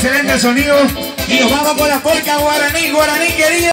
excelente sonido. Y nos vamos con la polca guaraní, guaraní querido.